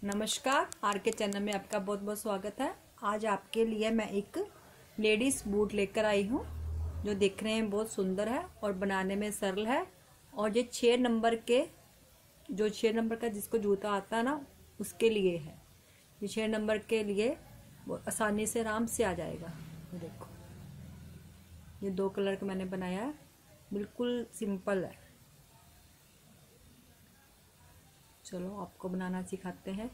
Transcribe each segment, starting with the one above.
नमस्कार, आर के चैनल में आपका बहुत बहुत स्वागत है। आज आपके लिए मैं एक लेडीज बूट लेकर आई हूँ जो दिखने में बहुत सुंदर है और बनाने में सरल है। और ये 6 नंबर के जो 6 नंबर का जिसको जूता आता है ना, उसके लिए है। ये 6 नंबर के लिए वो आसानी से आराम से आ जाएगा। ये देखो, ये 2 कलर का मैंने बनाया है, बिल्कुल सिंपल है। चलो आपको बनाना सिखाते हैं।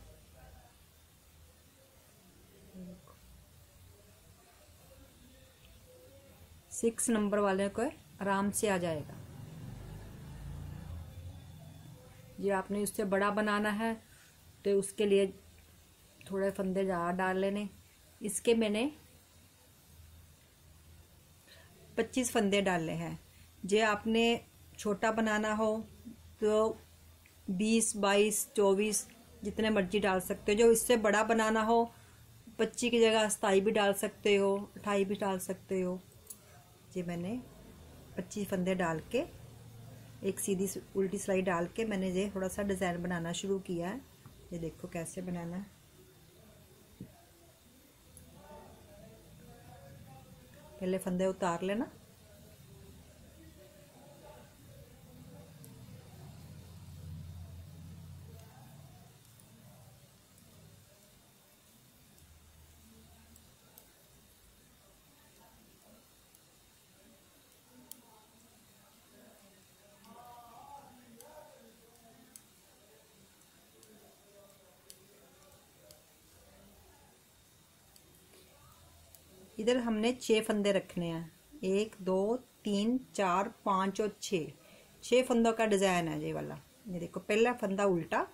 6 नंबर वाले को आराम से आ जाएगा। ये आपने उससे बड़ा बनाना है तो उसके लिए थोड़े फंदे ज़्यादा डाल लेने। इसके मैंने 25 फंदे डाले हैं। जे आपने छोटा बनाना हो तो 20, 22, 24 जितने मर्जी डाल सकते हो। जो इससे बड़ा बनाना हो 25 की जगह 27 भी डाल सकते हो, 28 भी डाल सकते हो। ये मैंने 25 फंदे डाल के एक सीधी उल्टी सिलाई डाल के मैंने ये थोड़ा सा डिज़ाइन बनाना शुरू किया है। ये देखो कैसे बनाना है। पहले फंदे उतार लेना। इधर हमने 6 फंदे रखने हैं। 1, 2, 3, 4, 5 और 6 फंदों का डिजाइन है ये वाला। ये देखो, पहला फंदा उल्टा,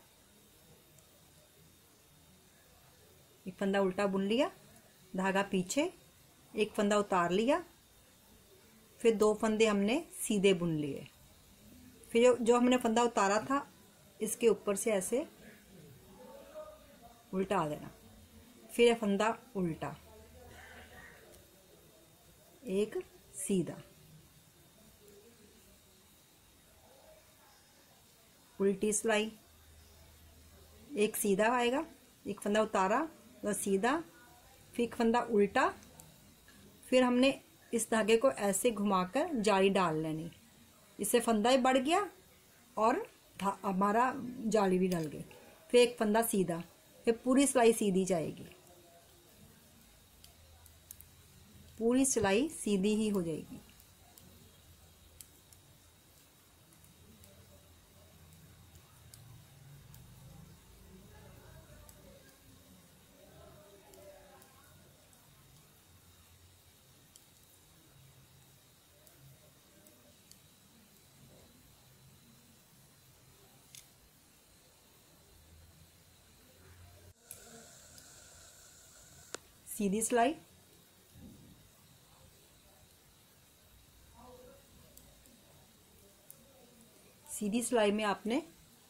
एक फंदा उल्टा बुन लिया, धागा पीछे, एक फंदा उतार लिया, फिर 2 फंदे हमने सीधे बुन लिए। फिर जो हमने फंदा उतारा था इसके ऊपर से ऐसे उल्टा आ देना। फिर फंदा उल्टा, एक सीधा, उल्टी सिलाई, एक सीधा आएगा, एक फंदा उतारा तो सीधा, फिर एक फंदा उल्टा। फिर हमने इस धागे को ऐसे घुमाकर जाली डाल लेनी। इससे फंदा ही बढ़ गया और हमारा जाली भी डल गई। फिर एक फंदा सीधा, फिर पूरी सिलाई सीधी जाएगी, पूरी सिलाई सीधी ही हो जाएगी। सीधी सिलाई, सीधी सिलाई में आपने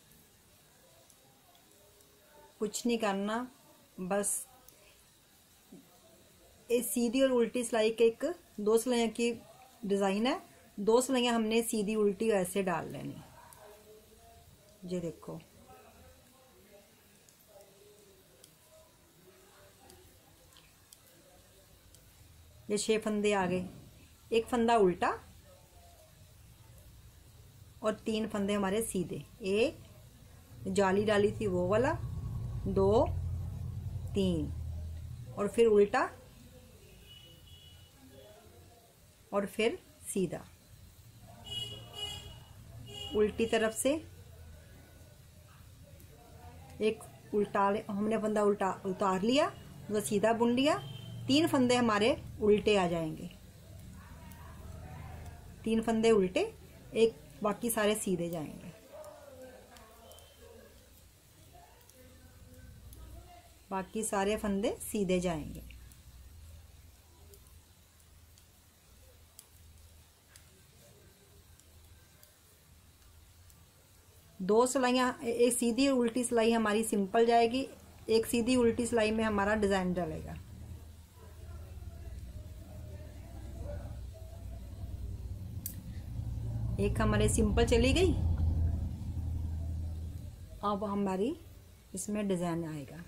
कुछ नहीं करना, बस ये सीधी और उल्टी सिलाई के एक 2 सिलाइयों की डिजाइन है। 2 सिलाइयां हमने सीधी उल्टी ऐसे डाल लेनी। ये देखो, ये 6 फंदे आ गए। एक फंदा उल्टा और 3 फंदे हमारे सीधे। एक जाली डाली थी वो वाला, 2, 3 और फिर उल्टा और फिर सीधा। उल्टी तरफ से एक उल्टा हमने फंदा उल्टा उतार लिया, तो सीधा बुन लिया। 3 फंदे हमारे उल्टे आ जाएंगे, 3 फंदे उल्टे, एक बाकी सारे सीधे जाएंगे। बाकी सारे फंदे सीधे जाएंगे। दो सिलाइयाँ, एक सीधी और उल्टी सिलाई हमारी सिंपल जाएगी, एक सीधी उल्टी सिलाई में हमारा डिजाइन डलेगा। एक हमारे सिंपल चली गई। अब हमारी इसमें डिज़ाइन आएगा।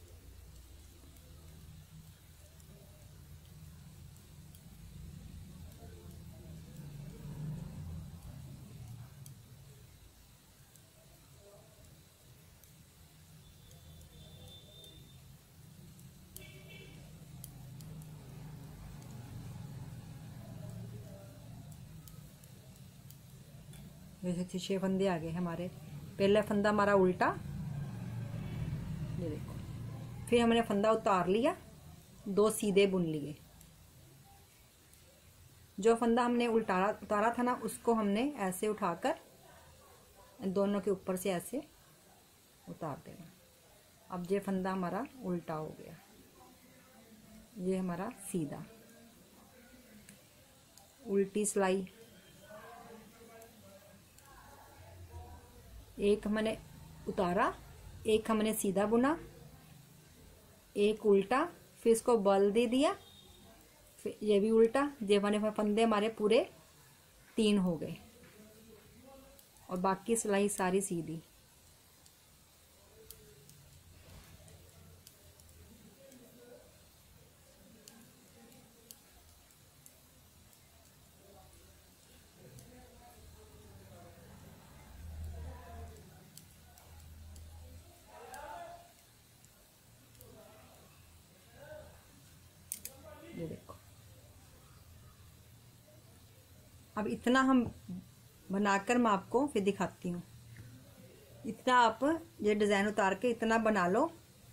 जैसे 6 फंदे आ गए हमारे। पहला फंदा हमारा उल्टा, ये देखो। फिर हमने फंदा उतार लिया, 2 सीधे बुन लिए। जो फंदा हमने उतारा था ना, उसको हमने ऐसे उठाकर दोनों के ऊपर से ऐसे उतार देना। अब ये फंदा हमारा उल्टा हो गया, ये हमारा सीधा। उल्टी सिलाई, एक हमने उतारा, एक हमने सीधा बुना, एक उल्टा, फिर इसको बल दे दिया, फिर ये भी उल्टा। ये वाले फंदे हमारे पूरे 3 हो गए और बाकी सिलाई सारी सीधी। ये देखो। अब इतना हम बनाकर मैं आपको फिर दिखाती हूँ। इतना आप ये डिज़ाइन उतार के इतना बना लो,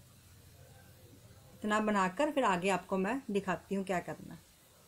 इतना बनाकर फिर आगे आपको मैं दिखाती हूँ क्या करना।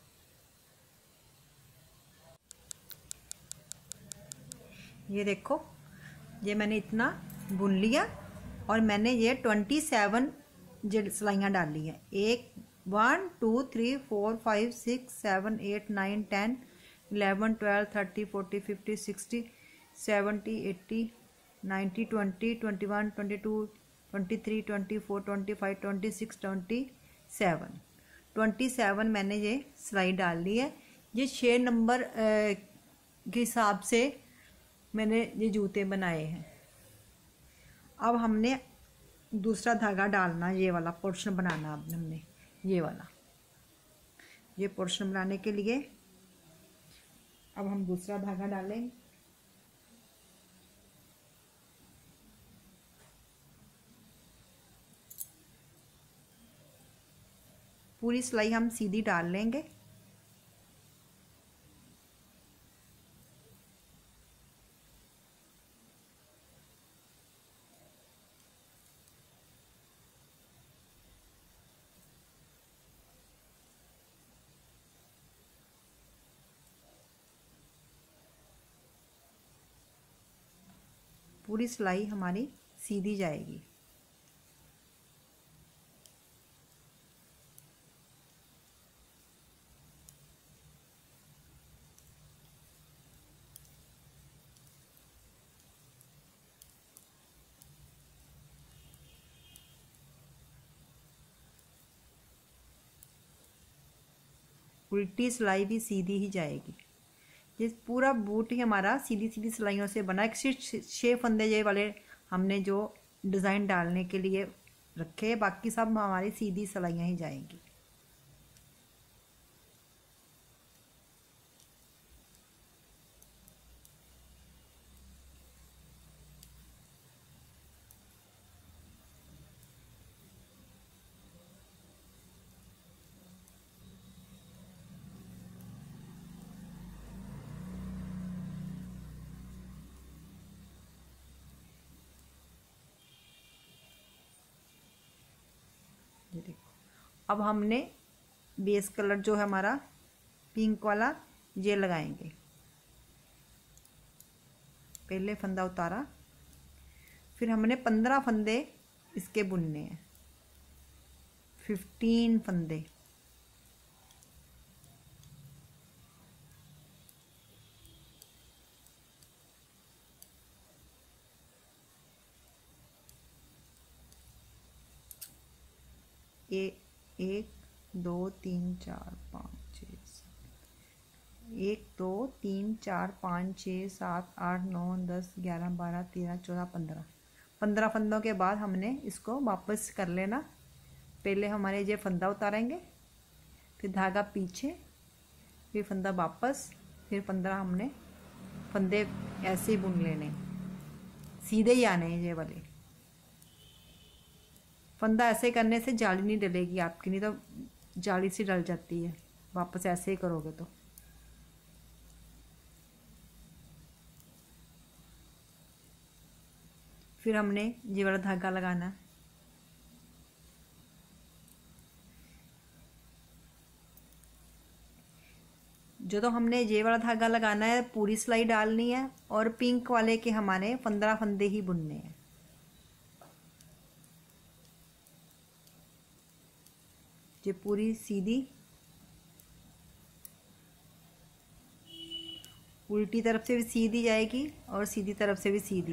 ये देखो, ये मैंने इतना बुन लिया और मैंने ये 27 सिलाइयाँ डाली हैं। 1 2 3 4 5 6 7 8 9 10 11 12 13 14 15 16 17 18 19 20 21 22 23 24 25 26 27 27 मैंने ये सिलाई डाल ली है। ये 6 नंबर के हिसाब से मैंने ये जूते बनाए हैं। अब हमने दूसरा धागा डालना, ये वाला पोर्शन बनाना। अब हमने ये वाला, ये पोर्शन बनाने के लिए अब हम दूसरा धागा डालेंगे। पूरी सिलाई हम सीधी डाल लेंगे। पूरी सिलाई हमारी सीधी जाएगी। उल्टी सिलाई भी सीधी ही जाएगी। ये पूरा बूट ही हमारा सीधी सीधी सिलाइयों से बना है। सिर्फ 6 फंदे ये वाले हमने जो डिज़ाइन डालने के लिए रखे, बाकी सब हमारी सीधी सिलाइयाँ ही जाएंगी। ये देखो, अब हमने बेस कलर जो है हमारा पिंक वाला, ये लगाएंगे। पहले फंदा उतारा, फिर हमने 15 फंदे इसके बुनने हैं, 15 फंदे। एक 2 3 4 5 6 1 2 3 4 5 6 7 8 9 10 11 12 13 14 15 15 फंदों के बाद हमने इसको वापस कर लेना। पहले हमारे ये फंदा उतारेंगे, फिर धागा पीछे, फिर फंदा वापस, फिर 15 हमने फंदे ऐसे ही बुन लेने, सीधे ही आने हैं ये वाले। फंदा ऐसे करने से जाली नहीं डलेगी आपकी, नहीं तो जाली सी डल जाती है वापस ऐसे ही करोगे तो। फिर हमने ये वाला धागा लगाना है। जो तो हमने ये वाला धागा लगाना है, पूरी सिलाई डालनी है और पिंक वाले के हमारे 15 फंदे ही बुनने हैं। ये पूरी सीधी, उल्टी तरफ से भी सीधी जाएगी और सीधी तरफ से भी सीधी।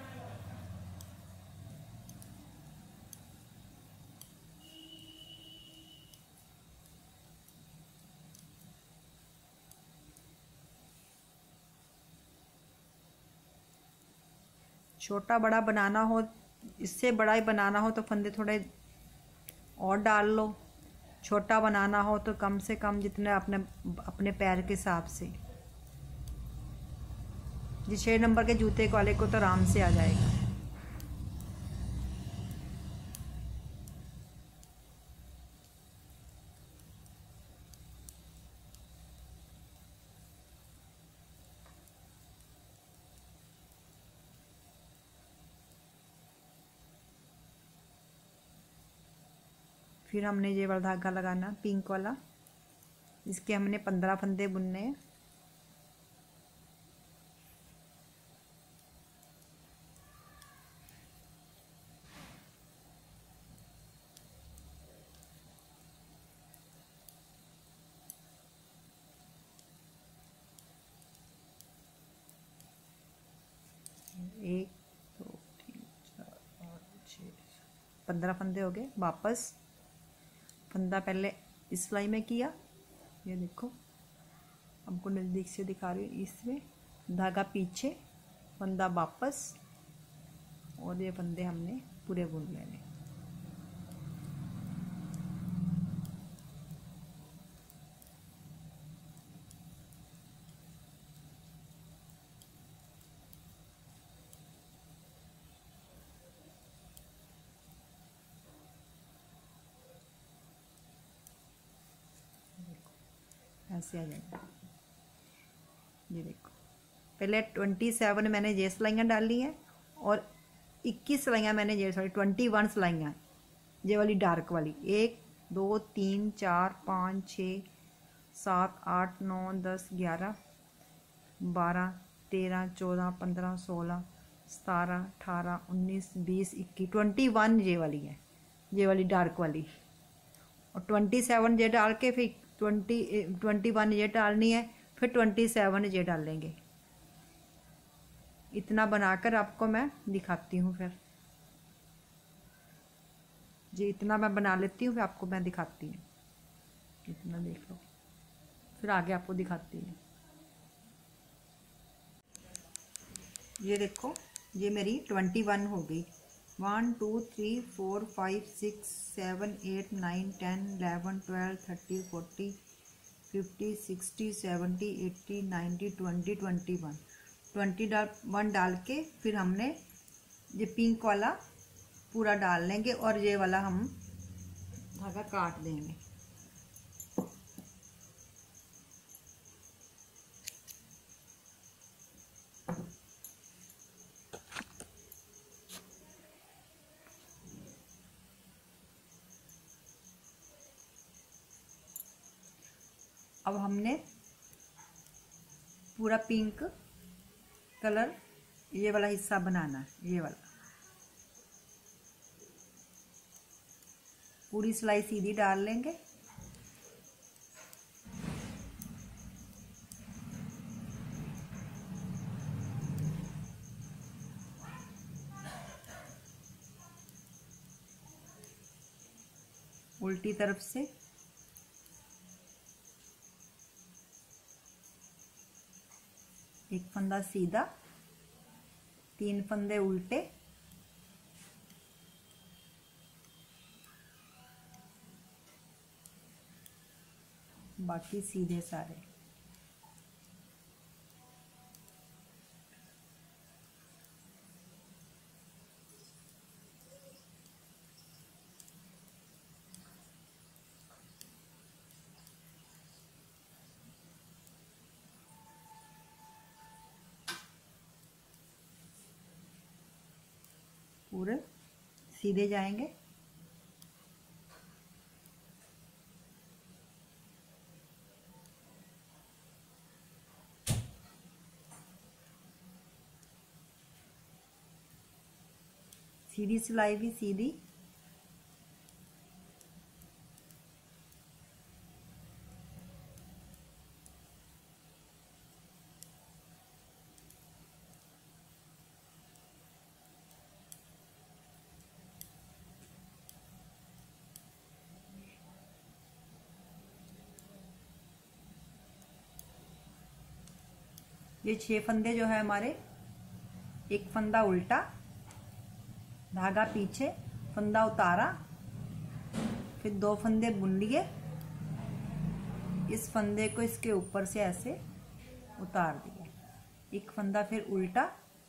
छोटा बड़ा बनाना हो, इससे बड़ा ही बनाना हो तो फंदे थोड़े और डाल लो, छोटा बनाना हो तो कम से कम जितने अपने अपने पैर के हिसाब से। जी 6 नंबर के जूते वाले को तो आराम से आ जाएगा। फिर हमने ये वाला धागा लगाना पिंक वाला, इसके हमने 15 फंदे बुनने हैं। एक, दो, तीन, चार, पाँच, 6, 15 फंदे हो गए। वापस फंदा पहले इस सिलाई में किया, ये देखो आपको नज़दीक से दिखा रही हूँ, इसमें धागा पीछे, फंदा वापस, और ये फंदे हमने पूरे बुन लेने। ऐसे आ जाएगा। ये देखो पहले 27 मैंने ये सिलाइयाँ डाली हैं और 21 सिलाइयाँ मैंने ये 21 सिलाइयाँ ये वाली डार्क वाली। 1 2 3 4 5 6 7 8 9 10 11 12 13 14 15 16 17 18 19 20 21 21 ये वाली है, ये वाली डार्क वाली। और 27 ये डाल के फिर 21 ये डालनी है, फिर 27 ये डालेंगे। इतना बनाकर आपको मैं दिखाती हूँ। फिर जी इतना मैं बना लेती हूँ, फिर आपको मैं दिखाती हूँ। इतना देख लो, फिर आगे आपको दिखाती हूँ। ये देखो ये मेरी 21 हो गई। 1 2 3 4 5 6 7 8 9 10 11 12 13 14 50 60 70 80 90 20 21 21 डाल के फिर हमने ये पिंक वाला पूरा डाल लेंगे और ये वाला हम धागा काट देंगे। अब हमने पूरा पिंक कलर ये वाला हिस्सा बनाना है, ये वाला पूरी सिलाई सीधी डाल लेंगे। उल्टी तरफ से एक फंदा सीधा, 3 फंदे उल्टे बाकी सीधे सारे। पूरे सीधे जाएंगे। सीधी सिलाई भी सीधी। ये 6 फंदे जो है हमारे, एक फंदा उल्टा, धागा पीछे, फंदा उतारा, फिर 2 फंदे बुन लिए, इस फंदे को इसके ऊपर से ऐसे उतार दिया, एक फंदा फिर उल्टा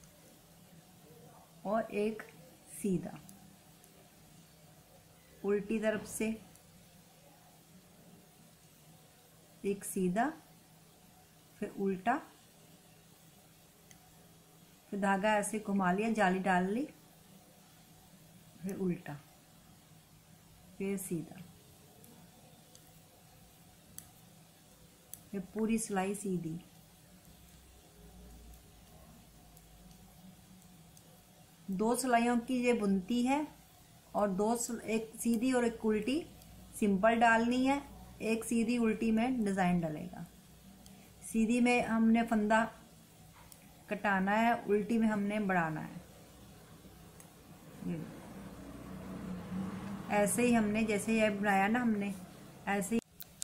और एक सीधा, उल्टी तरफ से एक सीधा, फिर उल्टा, फिर धागा ऐसे घुमा लिया, जाली डाल ली, फिर उल्टा, फिर सीधा, फिर पूरी सिलाई सीधी। दो सिलाइयों की ये बुनती है और एक सीधी और एक उल्टी सिंपल डालनी है, एक सीधी उल्टी में डिजाइन डलेगा। सीधी में हमने फंदा कटाना है, उल्टी में हमने बढ़ाना है। ऐसे ही हमने जैसे ये बनाया ना हमने, ऐसे ही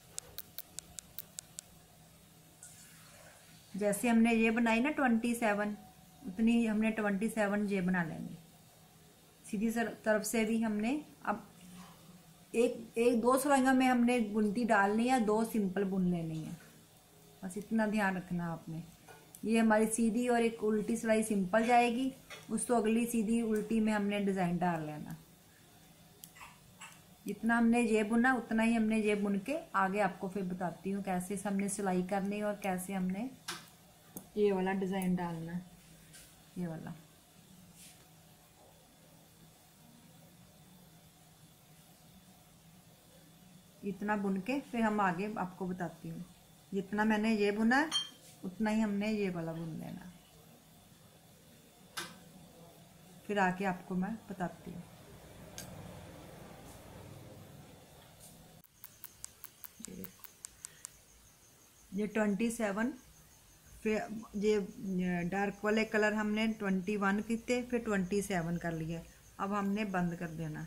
जैसे हमने ये बनाई ना 27, उतनी ही हमने 27 ये बना लेंगे। सीधी तरफ से भी हमने अब एक 2 सिलाइयों में हमने बुनती डालनी है, 2 सिंपल बुन लेनी है, बस इतना ध्यान रखना आपने। ये हमारी सीधी और एक उल्टी सिलाई सिंपल जाएगी, उस तो अगली सीधी उल्टी में हमने डिजाइन डाल लेना। जितना हमने ये बुना उतना ही हमने ये बुन के आगे आपको फिर बताती हूँ कैसे हमने सिलाई करनी और कैसे हमने ये वाला डिजाइन डालना है, ये वाला। इतना बुन के फिर हम आगे आपको बताती हूँ। जितना मैंने ये बुना है उतना ही हमने ये वाला बुन लेना, फिर आके आपको मैं बताती हूँ। ये 27, फिर ये डार्क वाले कलर हमने 21 किए, फिर 27 कर लिए। अब हमने बंद कर देना।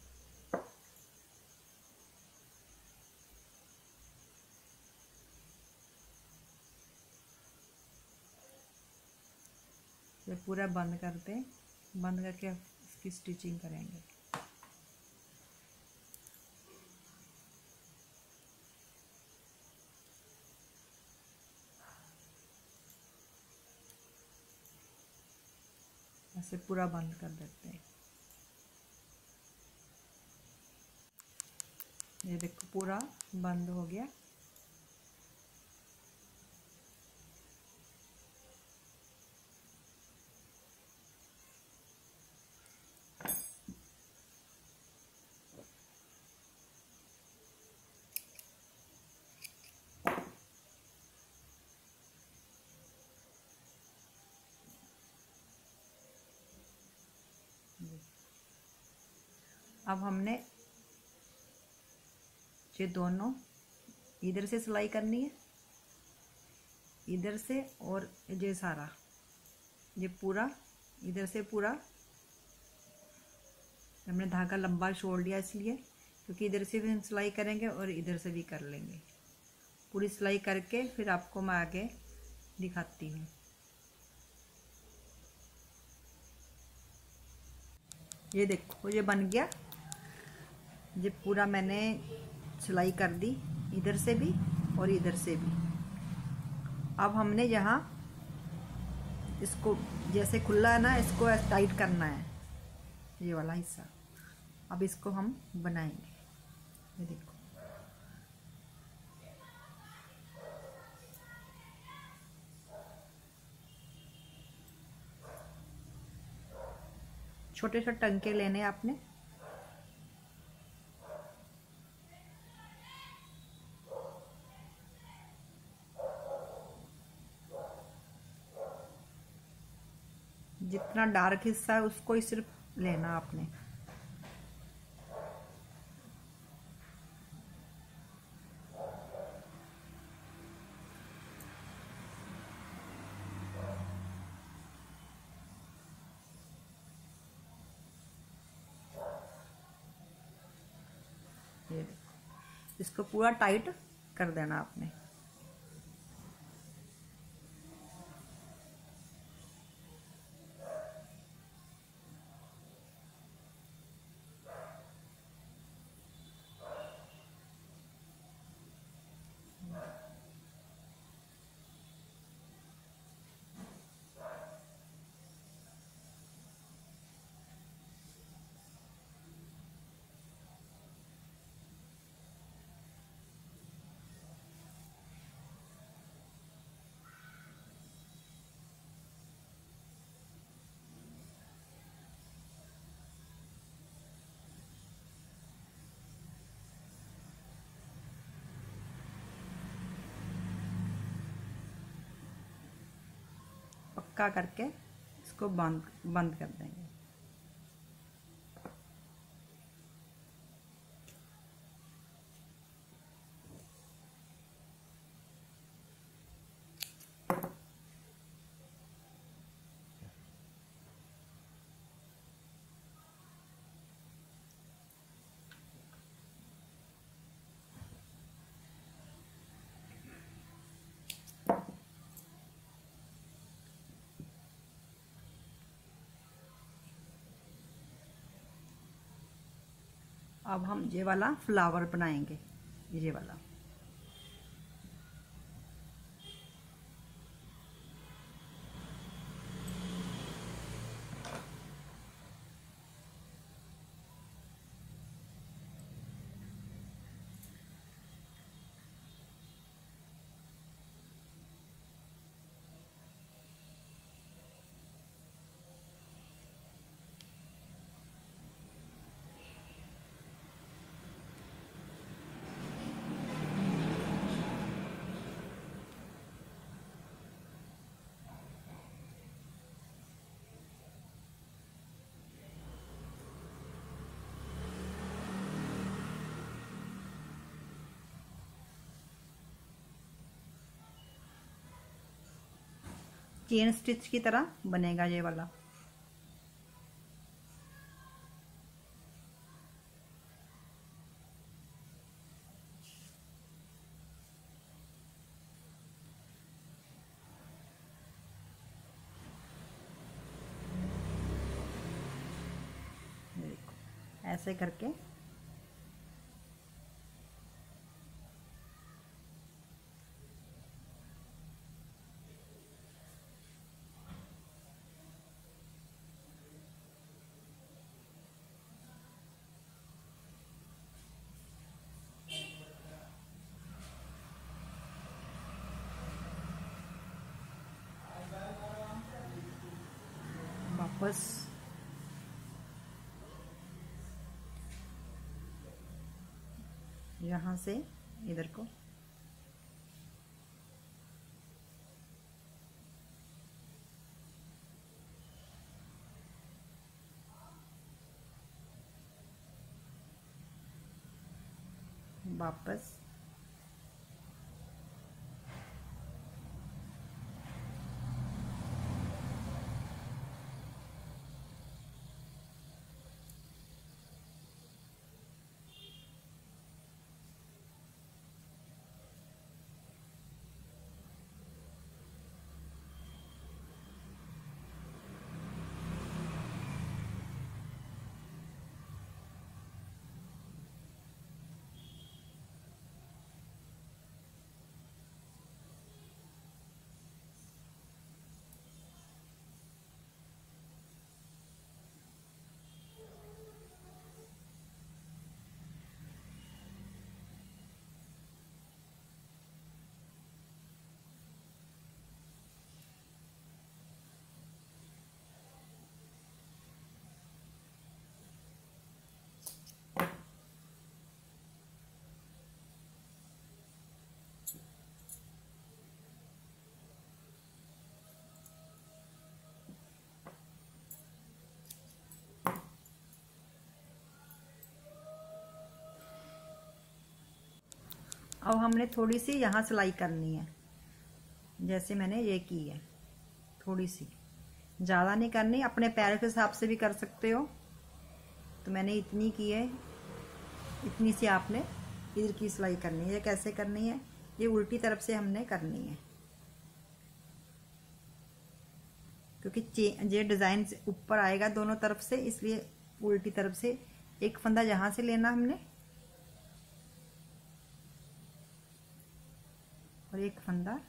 ये पूरा बंद करते, बंद करके इसकी स्टिचिंग करेंगे। ऐसे पूरा बंद कर देते हैं। ये देखो पूरा बंद हो गया। अब हमने ये दोनों इधर से सिलाई करनी है, इधर से, और ये सारा ये पूरा इधर से पूरा हमने धागा लंबा छोड़ लिया इसलिए, क्योंकि इधर से भी हम सिलाई करेंगे और इधर से भी कर लेंगे। पूरी सिलाई करके फिर आपको मैं आगे दिखाती हूँ। ये देखो ये बन गया। ये पूरा मैंने सिलाई कर दी इधर से भी और इधर से भी। अब हमने यहाँ इसको जैसे खुला है ना, इसको टाइट करना है, ये वाला हिस्सा। अब इसको हम बनाएंगे, ये देखो। छोटे छोटे टंके लेने आपने। जितना डार्क हिस्सा है उसको ही सिर्फ लेना आपने। ये देखो, इसको पूरा टाइट कर देना आपने। पक्का करके इसको बंद बंद कर देंगे। अब हम ये वाला फ्लावर बनाएंगे, ये वाला। चेन स्टिच की तरह बनेगा ये वाला। देखो ऐसे करके वापस यहाँ से इधर को वापस अब हमने थोड़ी सी यहाँ सिलाई करनी है, जैसे मैंने ये की है, थोड़ी सी, ज़्यादा नहीं करनी। अपने पैर के हिसाब से भी कर सकते हो, तो मैंने इतनी की है, इतनी सी आपने इधर की सिलाई करनी है। ये कैसे करनी है, ये उल्टी तरफ से हमने करनी है, क्योंकि ये डिज़ाइन से ऊपर आएगा दोनों तरफ से, इसलिए उल्टी तरफ से। एक फंदा यहाँ से लेना हमने और एक फंदा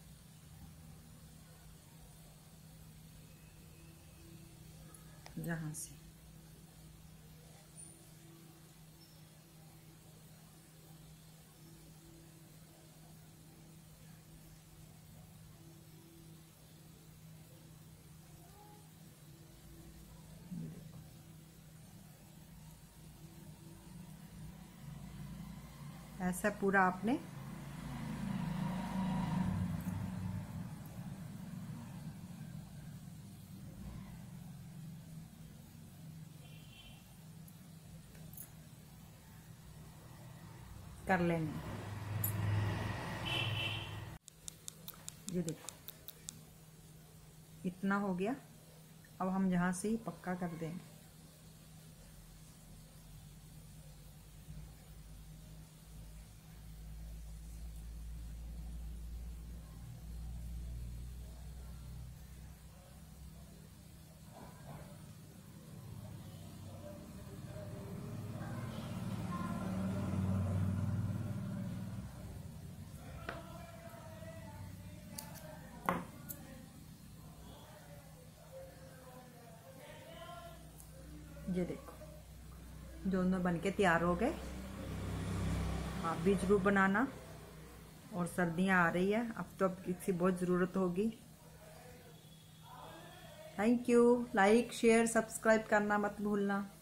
जहाँ से। ऐसा पूरा आपने कर लेंगे। ये देखो इतना हो गया। अब हम यहाँ से ही पक्का कर देंगे। ये देखो दोनों बनके तैयार हो गए। आप भी जरूर बनाना। और सर्दियाँ आ रही है, अब तो अब इसकी बहुत ज़रूरत होगी। Thank you. Like share subscribe करना मत भूलना।